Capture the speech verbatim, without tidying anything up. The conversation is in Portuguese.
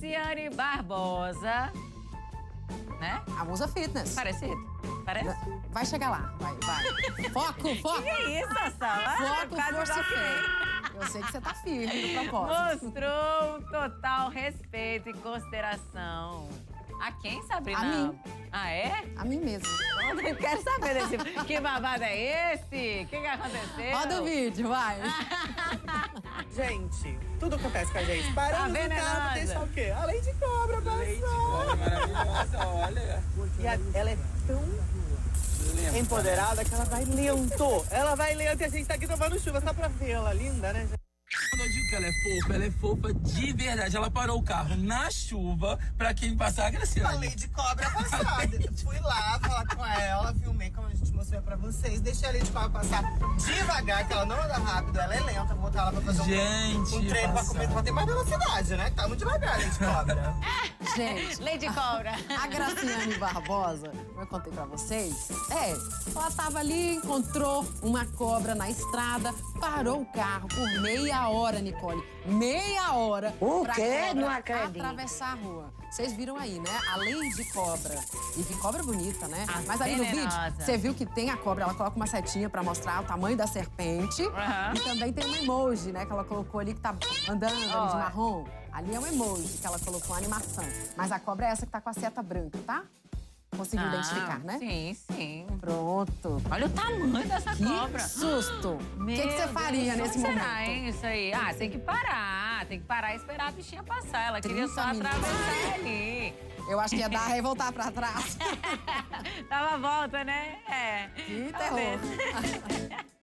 Graciane Barbosa, né? A Musa Fitness. Parecido? Parece? Vai chegar lá, vai, vai. Foco, foco. Que é isso, Sassá? Foco, Quase força e igual que fé. Eu sei que você tá firme no propósito. Mostrou total respeito e consideração. A quem, Sabrina? A mim. Ah, é? A mim mesmo. Eu quero saber desse... Que babado é esse? O que, que aconteceu? Roda o vídeo, vai. Gente, tudo acontece com a gente. Paramos Tá no carro, venenosa. deixar o quê? A Lady Cobra passou. Leite, olha, maravilhosa, olha. E a- ela é tão empoderada que ela vai lento. Ela vai lento e a gente tá aqui tomando chuva só pra vê-la. Linda, né, gente? Quando eu digo que ela é fofa, ela é fofa de verdade. Ela parou o carro na chuva pra quem passar a A Graciane. Lady Cobra passada. Fui lá falar com ela, filmei como a gente mostrou pra vocês. Deixei a Lady Cobra passar devagar, que ela não anda rápido, ela é lenta. Vou botar ela pra fazer um, Gente, um treino pra passada. comer, pra ter mais velocidade, né? Que tá muito devagar, Lady Cobra. Gente, Lady Cobra. a Graciane Barbosa, como eu contei pra vocês, é, ela tava ali, encontrou uma cobra na estrada, parou o carro por meia hora, Nicole. Meia hora. O pra quê? cobra Não acredito. atravessar a rua. Vocês viram aí, né? Além de cobra. E que cobra bonita, né? Ah, Mas aí no venenosa. vídeo, você viu que tem a cobra, ela coloca uma setinha pra mostrar o tamanho da serpente. Aham. E também tem um emoji, né? Que ela colocou ali, que tá andando ali Ó. de marrom. Ali é um emoji que ela colocou, uma animação. Mas a cobra é essa que tá com a seta branca, tá? Conseguiu Ah, identificar, né? Sim, sim. Pronto. Olha o tamanho dessa Que cobra. susto! O Meu que, que você Deus, faria como nesse será, momento? hein, isso aí? Ah, tem que parar. Tem que parar e esperar a bichinha passar. Ela queria só trinta minutos. atravessar ali. Eu acho que ia dar e voltar pra trás. Tava a volta, né? É. Que Talvez. terror.